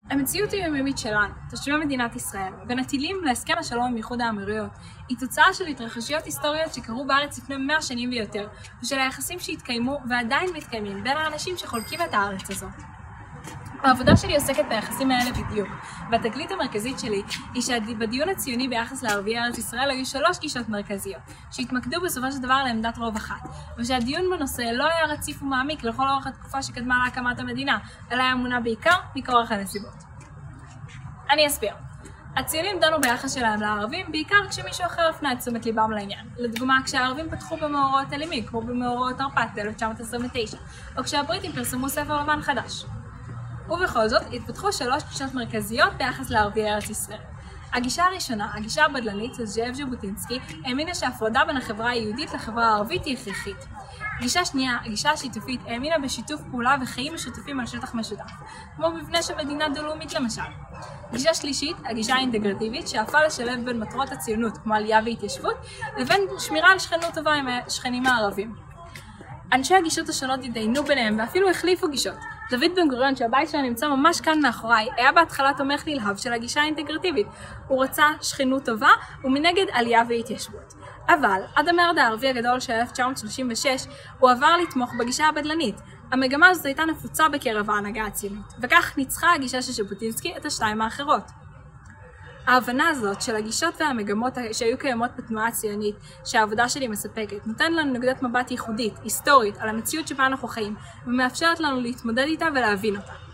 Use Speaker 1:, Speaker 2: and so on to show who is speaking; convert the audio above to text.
Speaker 1: המציאות היומיומית שלנו, תושבי מדינת ישראל, ונטילים להסכם השלום עם איחוד האמירויות, היא תוצאה של התרחשויות היסטוריות שקרו בארץ לפני 100 שנים ויותר, ושל היחסים שהתקיימו ועדיין מתקיימים בין האנשים שחולקים את הארץ הזאת. העבודה שלי עוסקת ביחסים האלה בדיוק, והתגלית המרכזית שלי היא שבדיון הציוני ביחס לערביי ארץ ישראל היו 3 גישות מרכזיות, שהתמקדו בסופו של דבר לעמדת רוב אחת, ושהדיון בנושא לא היה רציף ומעמיק לכל אורך התקופה שקדמה להקמת המדינה, אלא היה מונע בעיקר מכורח הנסיבות. אני אסביר. הציונים דנו ביחס שלהם לערבים בעיקר כשמישהו אחר הפנה את תשומת ליבם לעניין. לדוגמה, כשהערבים פתחו במאורעות אלימים, כמו במאורעות תרפ"ט ב-1929, או כשהבריטים פרסמו ספר לבן חדש. ובכל זאת, התפתחו 3 גישות מרכזיות ביחס לערביי ארץ ישראל. הגישה הראשונה, הגישה הבדלנית של זאב ז'בוטינסקי, האמינה שההפרדה בין החברה היהודית לחברה הערבית היא הכרחית. גישה שנייה, הגישה השיתופית, האמינה בשיתוף פעולה וחיים משותפים על שטח משותף, כמו מבנה של מדינה דו-לאומית למשל. גישה שלישית, הגישה האינטגרטיבית, שאפה לשלב בין מטרות הציונות, כמו עלייה והתיישבות, לבין שמירה על שכנות טובה עם השכנים הערבים. אנשי הגישות השונות התדיינו ביניהם ואפילו החליפו גישות. דוד בן גוריון, שהבית שלו נמצא ממש כאן מאחוריי, היה בהתחלה תומך נלהב של הגישה האינטגרטיבית. הוא רצה שכנות טובה ומנגד עלייה והתיישבות. אבל עד המרד הערבי הגדול של 1936 הוא עבר לתמוך בגישה הבדלנית. המגמה הזאת הייתה נפוצה בקרב ההנהגה הציונית, וכך ניצחה הגישה של ז'בוטינסקי את השתיים האחרות. ההבנה הזאת של הגישות והמגמות שהיו קיימות בתנועה הציונית שהעבודה שלי מספקת נותן לנו נקודת מבט ייחודית, היסטורית, על המציאות שבה אנחנו חיים ומאפשרת לנו להתמודד איתה ולהבין אותה.